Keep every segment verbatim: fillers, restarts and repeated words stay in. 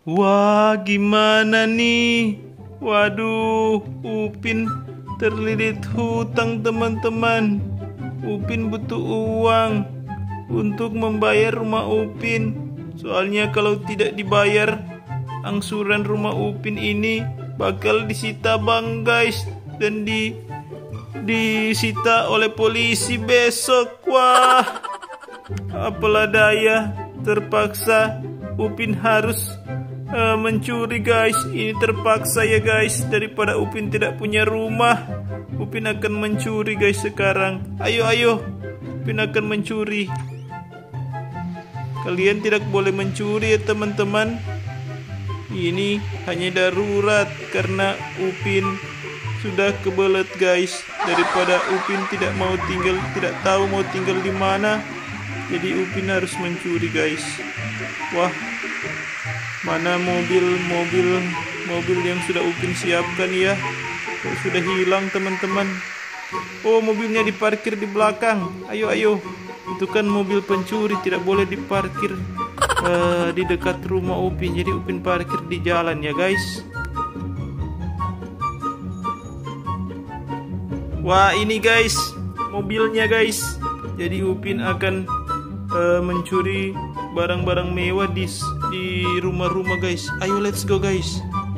Wah, gimana nih? Waduh, Upin terlilit hutang teman-teman. Upin butuh uang untuk membayar rumah Upin. Soalnya kalau tidak dibayar, angsuran rumah Upin ini bakal disita bank guys. Dan di disita oleh polisi besok. Wah, apalah daya, terpaksa Upin harus Uh, mencuri guys. Ini terpaksa ya guys. Daripada Upin tidak punya rumah, Upin akan mencuri guys sekarang. Ayo ayo, Upin akan mencuri. Kalian tidak boleh mencuri ya teman-teman. Ini hanya darurat karena Upin sudah kebelet guys. Daripada Upin tidak mau tinggal, tidak tahu mau tinggal di mana, jadi Upin harus mencuri guys. Wah, mana mobil-mobil mobil yang sudah Upin siapkan ya? Kok sudah hilang teman-teman? Oh, mobilnya diparkir di belakang. Ayo ayo, itu kan mobil pencuri, tidak boleh diparkir uh, di dekat rumah Upin. Jadi Upin parkir di jalan ya guys. Wah, ini guys mobilnya guys. Jadi Upin akan uh, mencuri barang-barang mewah di di rumah-rumah guys. Ayo let's go guys.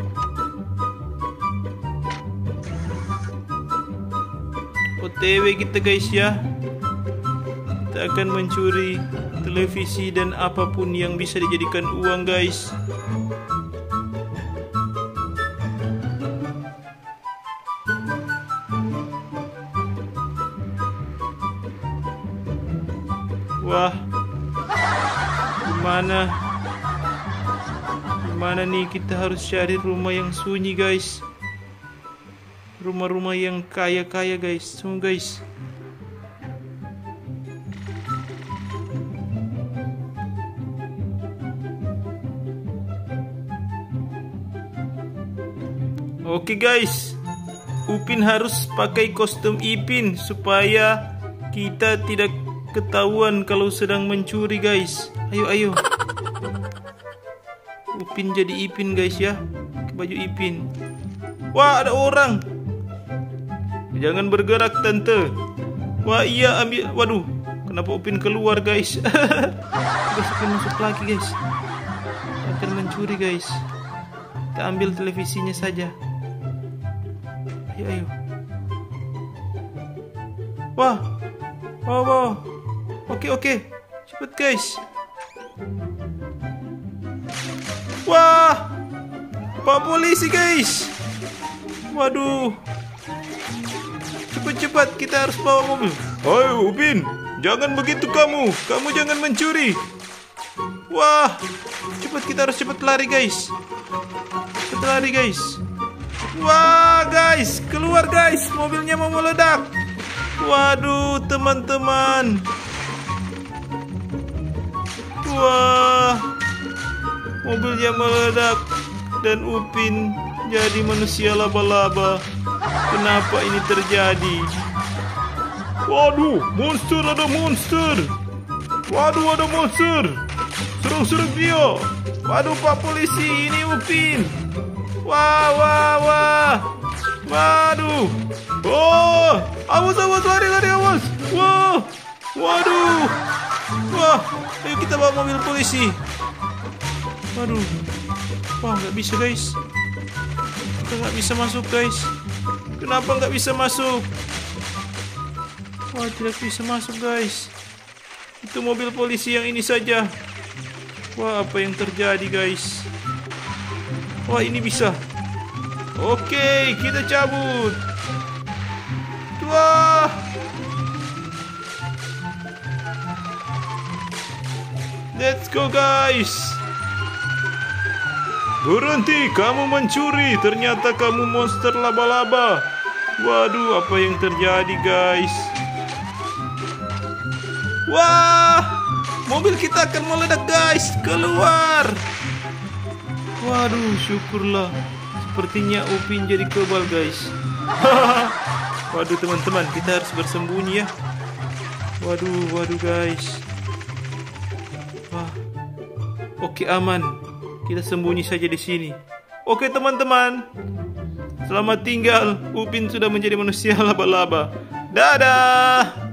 O T W kita guys ya. Kita akan mencuri televisi dan apapun yang bisa dijadikan uang guys. Wah, gimana? Gimana nih, kita harus cari rumah yang sunyi guys. Rumah-rumah yang kaya-kaya guys. Tunggu guys. Oke guys, Upin harus pakai kostum Ipin supaya kita tidak ketahuan kalau sedang mencuri guys. Ayo ayo, Upin jadi Ipin guys ya. Pakai baju Ipin. Wah, ada orang. Jangan bergerak tante. Wah iya, ambil. Waduh, kenapa Upin keluar guys? Terus Upin masuk lagi guys. Akan mencuri guys. Kita ambil televisinya saja. Ayo ayo. Wah, wow wow. Oke oke, cepet guys. Wah, Pak polisi guys. Waduh, cepat-cepat kita harus bawa mobil. Ayo Upin, jangan begitu kamu. Kamu jangan mencuri. Wah, cepat, kita harus cepat lari guys. Cepat lari guys. Wah guys, keluar guys, mobilnya mau meledak. Waduh teman-teman. Wah, mobilnya meledak dan Upin jadi manusia laba-laba. Kenapa ini terjadi? Waduh, monster, ada monster. Waduh, ada monster. Serang-serang dia. Waduh, Pak polisi, ini Upin. Wah, wah, wah. Waduh. Oh, awas, awas, lari, lari, awas. Wah, waduh. Wah, ayo kita bawa mobil polisi. Waduh. Wah, nggak bisa guys. Kita nggak bisa masuk guys. Kenapa nggak bisa masuk? Wah, tidak bisa masuk guys. Itu mobil polisi yang ini saja. Wah, apa yang terjadi guys? Wah, ini bisa. Oke, kita cabut. Wah. Let's go guys. Berhenti, kamu mencuri. Ternyata kamu monster laba-laba. Waduh, apa yang terjadi guys? Wah, mobil kita akan meledak guys. Keluar. Waduh, syukurlah. Sepertinya Upin jadi kebal guys. Waduh teman-teman, kita harus bersembunyi ya. Waduh, waduh guys. Wah, oke aman. Kita sembunyi saja di sini. Oke teman-teman, selamat tinggal. Upin sudah menjadi manusia laba-laba. Dadah.